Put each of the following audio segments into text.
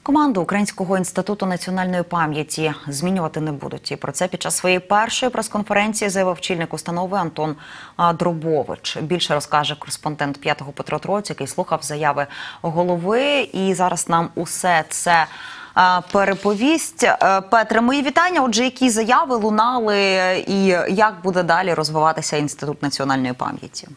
Команду Українського інституту національної пам'яті змінювати не будуть. І про це під час своєї першої прес-конференції заявив очільник установи Антон Дробович. Більше розкаже кореспондент «П'ятого» Петро Троць, який слухав заяви голови. І зараз нам усе це переповість. Петре, мої вітання. Отже, які заяви лунали і як буде далі розвиватися Інститут національної пам'яті?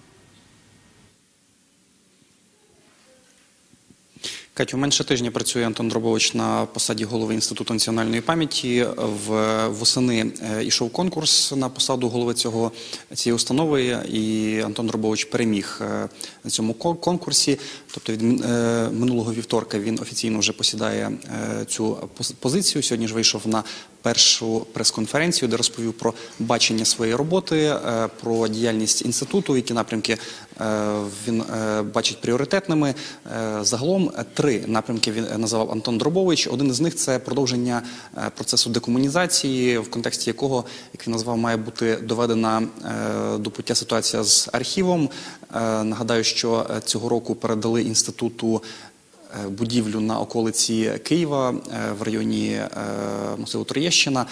Катю, менше тижня працює Антон Дробович на посаді голови Інституту національної пам'яті. Восени йшов конкурс на посаду голови цієї установи, і Антон Дробович переміг на цьому конкурсі. Тобто від минулого вівторка він офіційно вже посідає цю позицію. Сьогодні ж вийшов на першу прес-конференцію, де розповів про бачення своєї роботи, про діяльність інституту, які напрямки він бачить пріоритетними. Загалом 3 напрямки він назвав Антон Дробович. Один із них – це продовження процесу декомунізації, в контексті якого, як він назвав, має бути доведена до пуття ситуація з архівом. Нагадаю, що цього року передали інституту будівлю на околиці Києва в районі масиву Троєщина.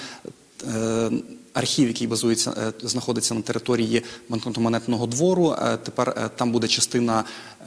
Архів, який знаходиться на території банкнотно-монетного двору. Тепер там буде частина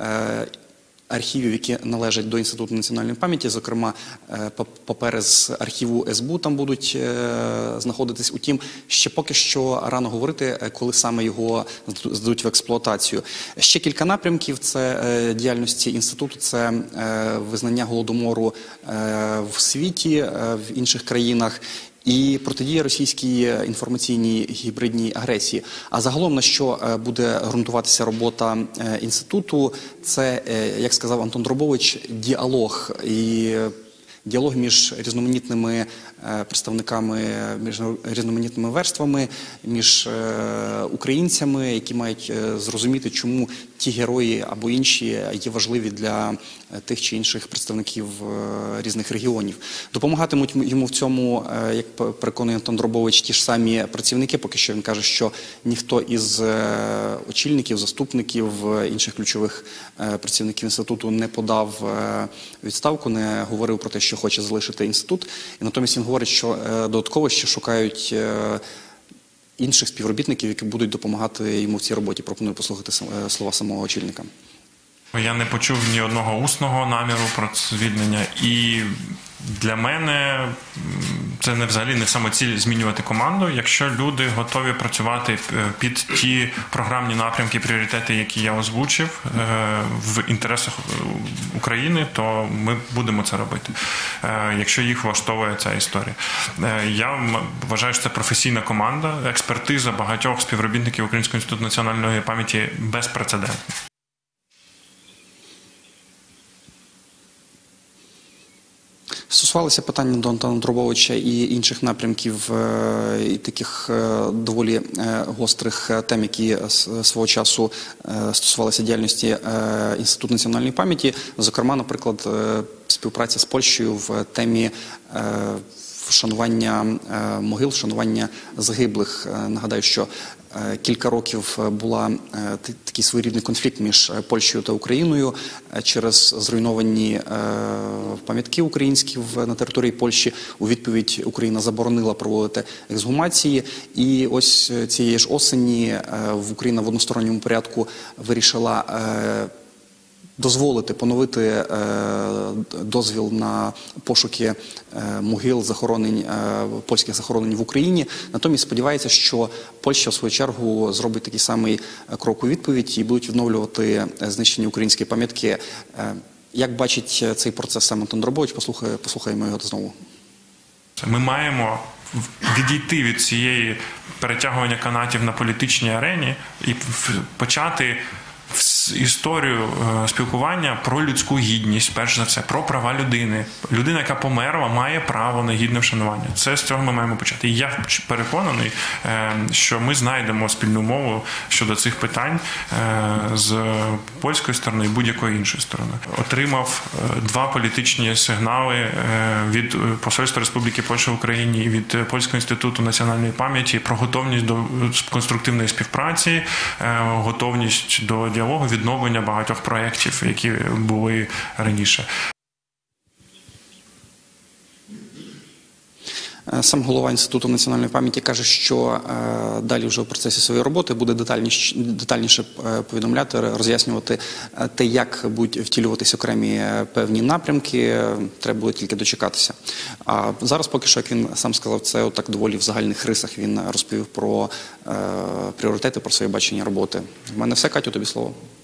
архівів, які належать до Інституту національної пам'яті, зокрема папери з архіву СБУ там будуть знаходитись. Утім, ще поки що рано говорити, коли саме його здадуть в експлуатацію. Ще кілька напрямків це діяльності інституту, це визнання Голодомору в світі, в інших країнах, і протидія російській інформаційній гібридній агресії. А загалом, на що буде ґрунтуватися робота інституту, це, як сказав Антон Дробович, діалог. І діалог між різноманітними представниками, між різноманітними верствами, між українцями, які мають зрозуміти, чому ті герої або інші є важливі для тих чи інших представників різних регіонів. Допомагатимуть йому в цьому, як переконує Антон Дробович, ті ж самі працівники. Поки що він каже, що ніхто із очільників, заступників, інших ключових працівників інституту не подав відставку, не говорив про те, що хоче залишити інститут. І натомість він говорить, що додатково ще шукають інших співробітників, які будуть допомагати йому в цій роботі. Пропоную послухати слова самого очільника. Я не почув ні одного усного наміру про звільнення, і для мене це взагалі не самоціль змінювати команду. Якщо люди готові працювати під ті програмні напрямки, пріоритети, які я озвучив, в інтересах України, то ми будемо це робити, якщо їх влаштовує ця історія. Я вважаю, що це професійна команда, експертиза багатьох співробітників Українського інституту національної пам'яті безпрецедентна. Стосувалися питання до Антона Дробовича і інших напрямків, і таких доволі гострих тем, які свого часу стосувалися діяльності Інституту національної пам'яті. Зокрема, наприклад, співпраця з Польщею в темі вшанування могил, вшанування загиблих. Нагадаю, що кілька років була такий своєрідний конфлікт між Польщею та Україною через зруйновані пам'ятки українські на території Польщі. У відповідь Україна заборонила проводити ексгумації. І ось цієї ж осені Україна в односторонньому порядку вирішила дозволити поновити дозвіл на пошуки могил, польських захоронень в Україні. Натомість сподівається, що Польща, в свою чергу, зробить такий самий крок у відповідь і будуть відновлювати знищені українські пам'ятки. Як бачить цей процес сам Антон Дробович? Послухаємо його знову. Ми маємо відійти від цієї перетягування канатів на політичній арені і почати історію спілкування про людську гідність, перш за все, про права людини. Людина, яка померла, має право на гідне вшанування. Це з цього ми маємо почати. І я переконаний, що ми знайдемо спільну мову щодо цих питань з польської сторони і будь-якої іншої сторони. Отримав 2 політичні сигнали від Посольства Республіки Польща в Україні і від Польського інституту національної пам'яті про готовність до конструктивної співпраці, готовність до діалогу, відновлення багатьох проєктів, які були раніше. Сам голова Інституту національної пам'яті каже, що далі вже в процесі своєї роботи буде детальніше повідомляти, роз'яснювати те, як будуть втілюватися окремі певні напрямки. Треба було тільки дочекатися. А зараз поки що, як він сам сказав, це отак доволі в загальних рисах він розповів про пріоритети, про своє бачення роботи. В мене все, Катю, тобі слово.